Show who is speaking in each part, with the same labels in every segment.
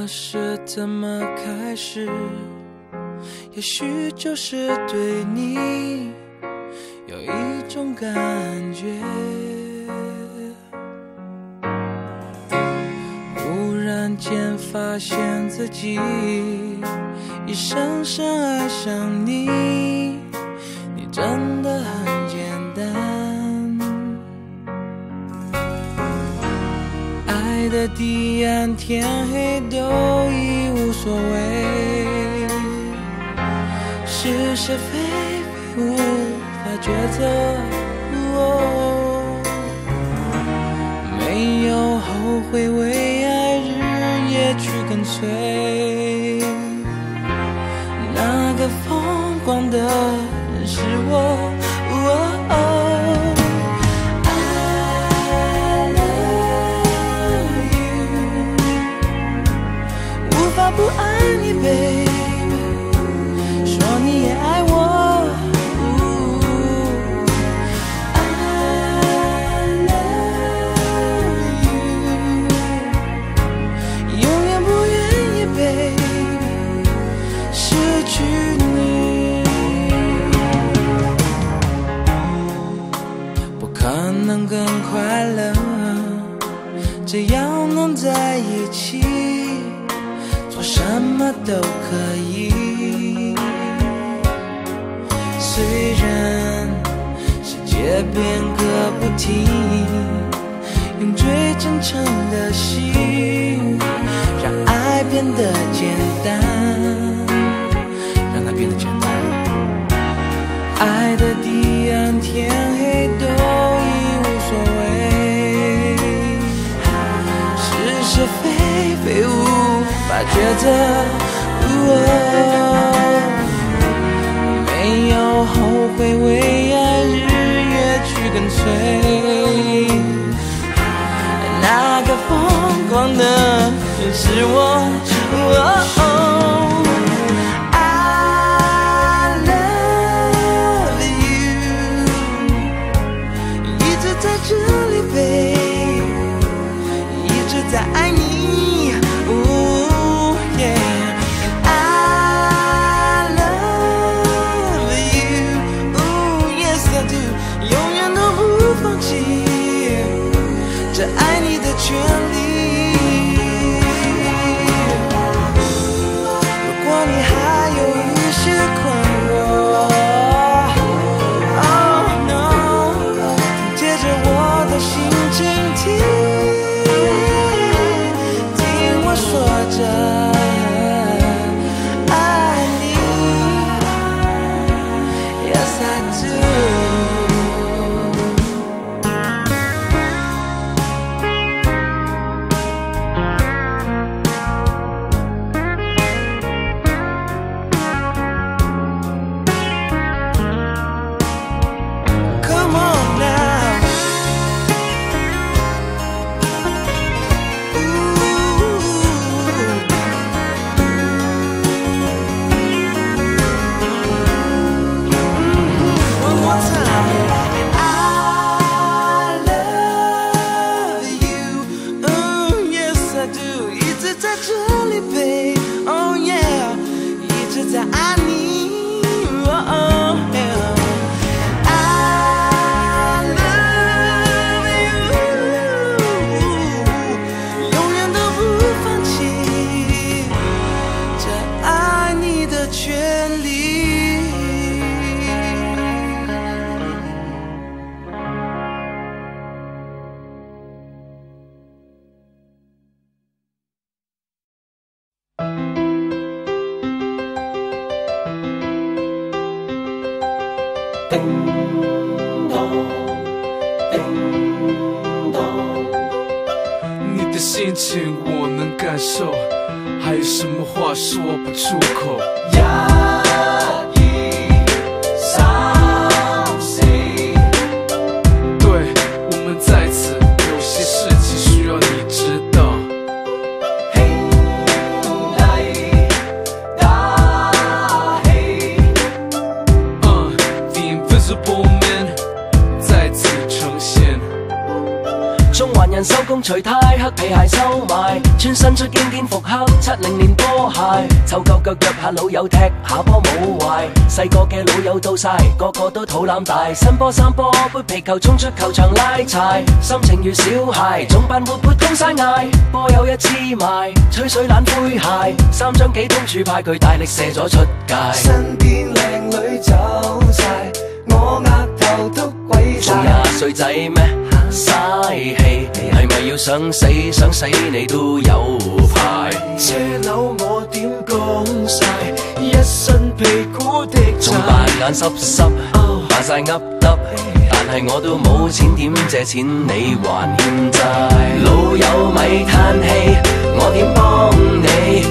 Speaker 1: 是怎么开始，也许就是对你有一种感觉，忽然间发现自己已深深爱上你，你真的很简单，爱的彼岸天黑都已无所谓，是是非非无法抉择，没有后悔，为爱日夜去跟随，那个疯狂的人是我。不爱你 baby， 说你也爱我， I love you， 永远不愿意 baby 失去你，不可能更快乐，只要能在一起，什么都可以，虽然世界变个不停，用最真诚的心让爱变得简单，让它变得简单，爱的彼岸天黑都已无所谓，是是非非无法抉择，没有后悔，为爱日夜去跟随，那个疯狂的人是我。I love you， 一直在这里 baby， 一直在爱你。这爱你的权利，如果你还有一些困惑 Oh no， 紧接着我的心倾听，听我说着爱你 Yes I do。
Speaker 2: 你的心情我能感受，还有什么话说不出口？压抑伤心。对，我们在此，有些事情需要你知道。黑来大黑，The Invisible Man 再次呈现。
Speaker 3: 中環人收工除呔，黑皮鞋收埋，穿新出經典復刻70年波鞋，湊夠腳約下老友踢下波冇壞。細個嘅老友到晒，個個都肚腩大，新波三波杯皮球衝出球場拉柴，心情如小孩，總扮活潑通晒嗌，波有一黐埋，吹水懶灰鞋，3張幾通柱派佢大力射咗出界。
Speaker 1: 身邊靚女走晒，我額頭都鬼晒。仲
Speaker 3: 20歲仔咩？嘥氣，係咪要想死想死你都有排？
Speaker 1: 車樓我點講晒，一身皮鼓的債，
Speaker 3: 仲扮眼濕濕，扮晒噏耷，但係我都冇錢點借錢你還欠債。老友咪嘆氣，我點幫你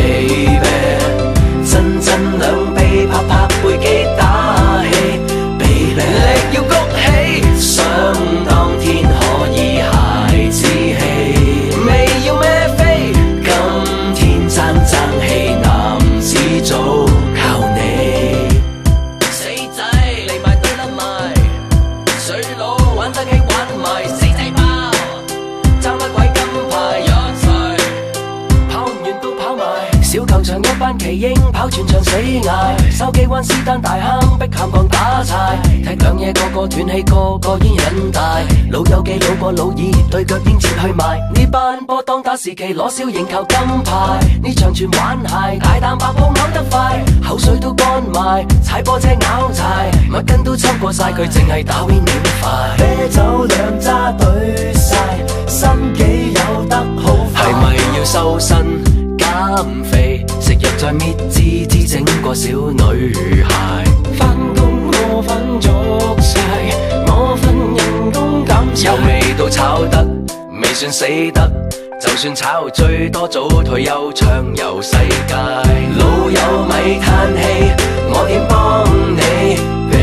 Speaker 3: baby？ 真真兩臂拍拍背肌打氣 baby， 力要谷起，想當天可以孩子氣，未要孭飛，今天爭氣男子組靠你。死仔嚟埋對得埋，水佬玩得起玩埋，死仔包爭乜鬼金牌一齊，跑唔完都跑埋。小球場一班奇英跑全場死捱，筲箕灣斯丹大坑碧咸港打柴，踢兩嘢個個斷氣，個個煙癮大，老友記老過老二，對腳應切去埋。呢班波當打時期攞小型球金牌，呢場全玩鞋，大啖白泡嘔得快，口水都乾埋，踩波車拗柴，乜筋都抽過晒，佢淨係打 win 點快。
Speaker 1: 啤酒兩揸對晒，心機有得好快。
Speaker 3: 係咪要收身減肥，食藥再搣支支整個小女孩？
Speaker 1: 返工我瞓足晒，我份人工減晒，
Speaker 3: 有味道炒得，未算死得，就算炒最多早退休暢遊世界。老友咪嘆氣，我點幫你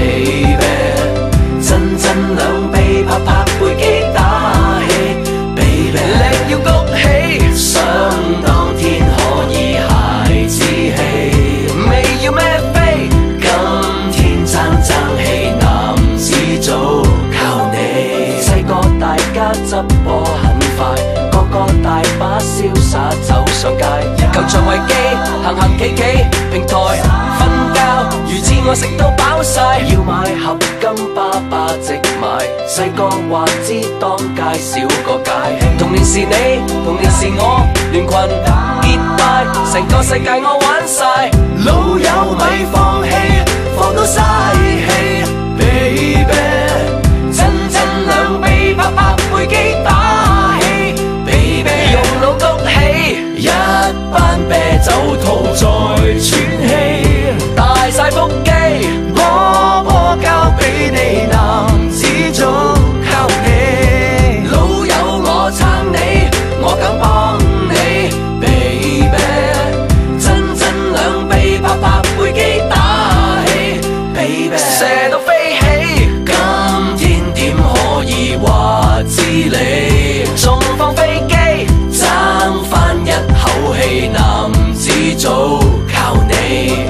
Speaker 3: baby？ 真真兩臂拍拍背肌打氣 baby， 力要谷起，想當天可以孩子氣，未要孭飛，今天爭氣男子組靠你。細個大家執波很快，個個大把瀟灑走上街，球場為機行行企企，平台瞓覺，魚翅我食到飽晒，要買合金巴巴直買，細個話知當街少個界，童年是你，童年是我，聯群結拜，成個世界我玩晒，
Speaker 1: 老友咪放棄，放到嘥氣 baby， 真真兩臂拍拍背肌打氣 baby，
Speaker 3: 用腦谷起，
Speaker 1: 一班啤酒肚再喘氣，
Speaker 3: 大晒腹肌，
Speaker 1: 波交俾你男子組靠你，
Speaker 3: 老友我撐你，我梗幫你 baby， 真真兩臂拍拍背肌打氣 baby， 射到飛起，今天點可以話知你，仲放飛機爭返一口氣，男子組靠你。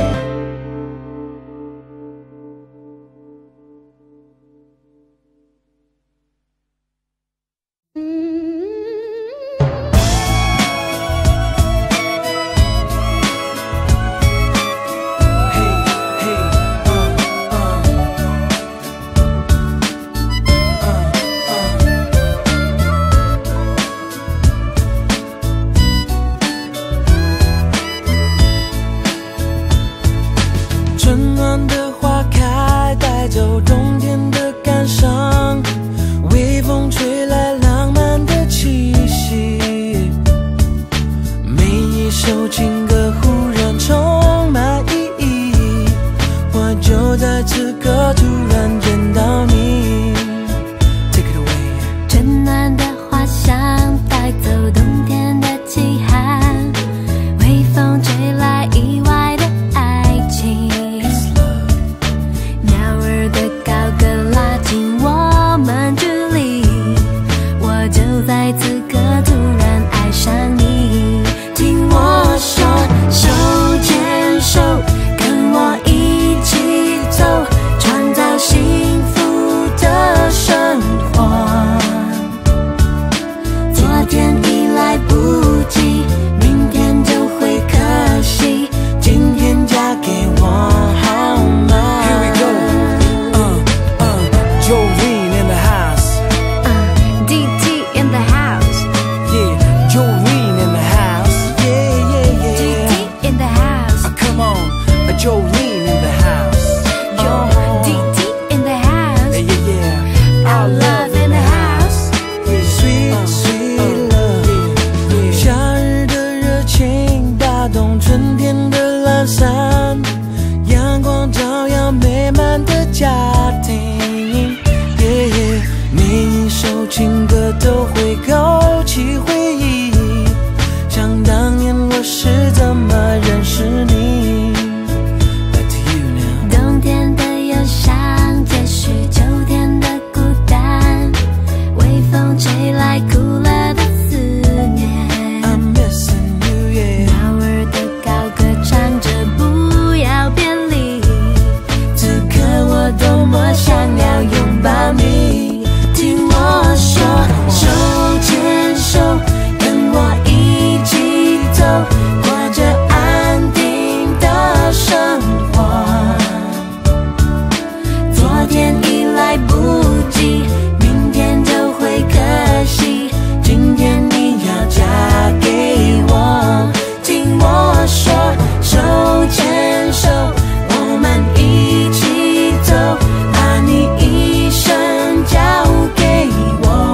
Speaker 1: 春天的蓝山，阳光照耀美满的家庭。每一首情歌都会勾起回忆，想当年我是怎么认识你。Back to you now。
Speaker 4: 冬天的忧伤，也许秋天的孤单，微风吹来苦了的思念。
Speaker 1: I'm missing you, yeah。
Speaker 4: 鸟儿的高歌唱着不要别离，
Speaker 1: 此刻我多么想要拥抱你。听我说，手牵手，跟我一起走，过着安定的生活。昨天已来不及，明天就会可惜，今天你要嫁给我。听我说，手牵手，我们一起走，把你一生交给我。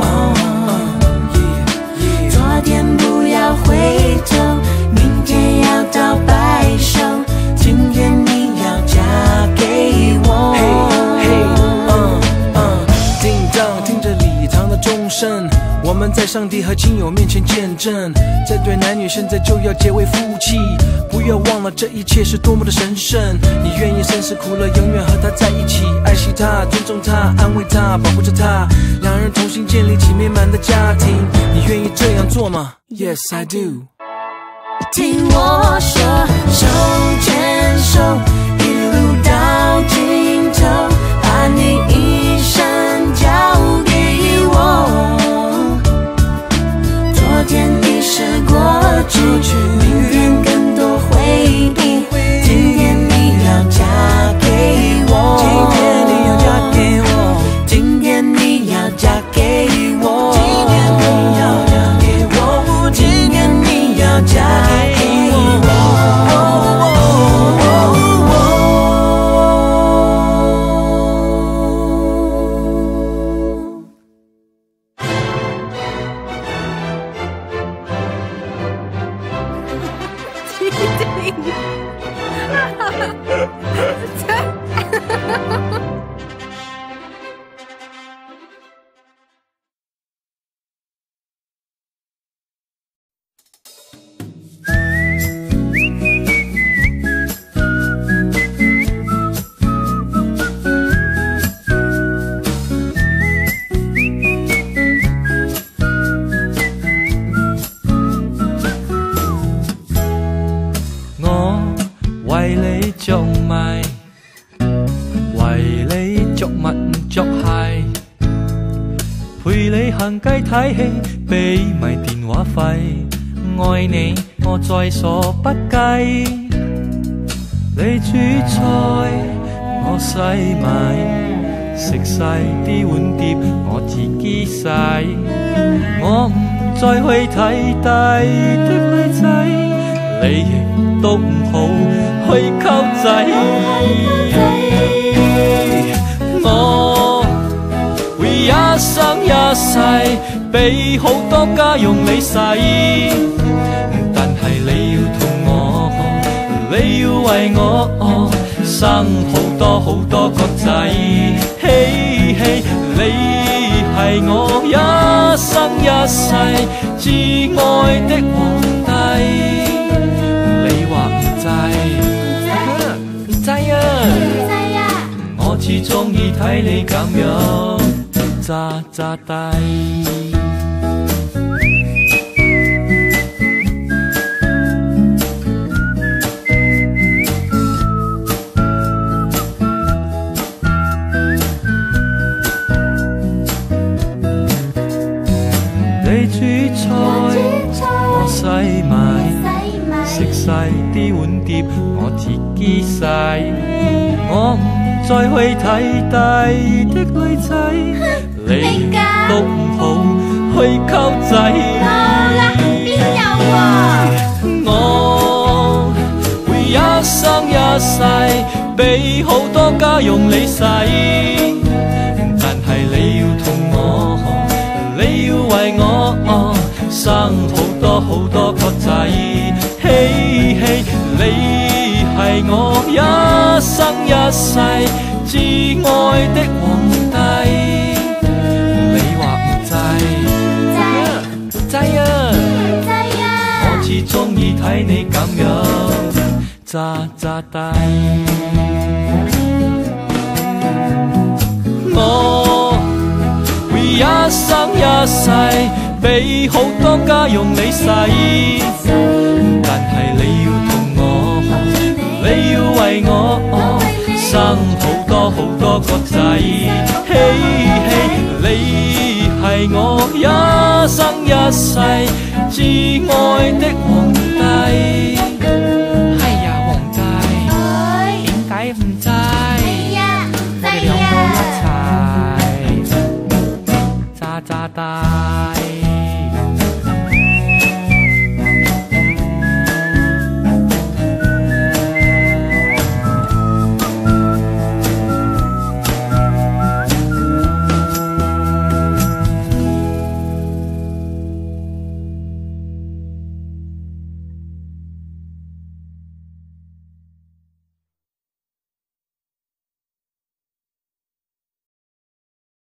Speaker 1: 昨天不要回头，明天要到白首，今天你要嫁给我。叮当，听着礼堂的钟声，我们在上帝和亲友面前见证，这对男女现在就要结为夫妻。不要忘了这一切是多么的神圣，你愿意生死苦乐永远和他在一起，爱惜他，尊重他，安慰他，保护着他，两人同心建立起美满的家庭。你愿意这样做吗？ Yes, I do。 听我说，手牵手，一路到尽头，把你一生交给我。昨天已是过去，明天更多回忆，今天你要嫁给我。今天你要嫁给我。今天你要嫁给我。今天你要嫁给我。今天你要嫁给我。着迷，為你着襪唔着鞋，陪你行街睇戲，俾埋電話費。愛你我在所不計，你煮菜我洗埋，食晒啲碗碟我自己洗。我唔再去睇低的女仔，你亦都唔好去溝仔。我會一生一世俾好多家用你使，但係你要同我，你要為我生好多好多個仔。嘿嘿，你係我一生一世至愛的皇帝。唔制啊！我只鍾意睇你咁樣詐詐低。你煮菜我洗埋，食晒啲碗碟我自己洗。我唔再去睇低的女仔，你都唔好去溝仔。冇啦，邊有喎？我會一生一世俾好多家用你使，但係你要同我，你要為我生好多好多個仔。嘿嘿。 係我一生一世至愛的皇帝。你話唔制？制啊！我至鍾意睇你咁樣詐詐地。我會一生一世俾好多家用你使，但係你要同我，你要為我生好多好多個仔。嘿嘿，你係我一生一世至愛的皇